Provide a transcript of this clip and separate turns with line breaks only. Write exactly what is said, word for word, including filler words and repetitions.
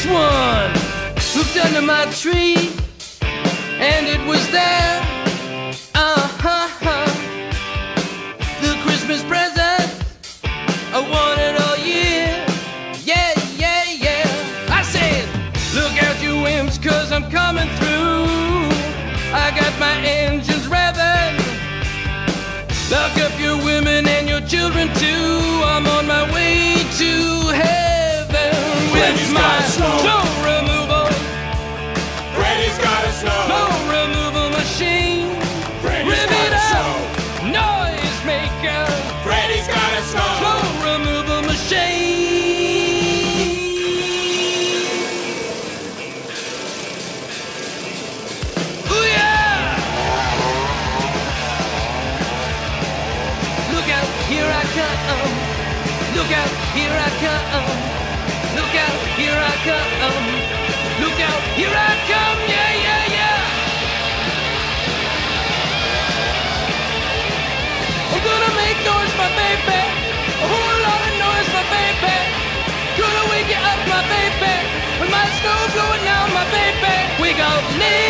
Christmas one. Looked under my tree, and it was there. Uh-huh. The Christmas present I wanted all year. Yeah, yeah, yeah. I said, look out you wimps, cause I'm coming through. I got my engines revving. Lock up your women and your children too. I'm on my way to heaven with my snow removal.
Freddy's got a snow.
Snow removal machine.
Freddy's got a snow.
Noise maker.
Freddy's got a snow.
Snow removal machine. Ooh yeah! Look out, here I come. Look out, here I come. Look out, here I come. Look out, here I come. Yeah, yeah, yeah. I'm gonna make noise, my baby. A whole lot of noise, my baby. Gonna wake you up, my baby. With my snow blowing down, my baby. We gon' live.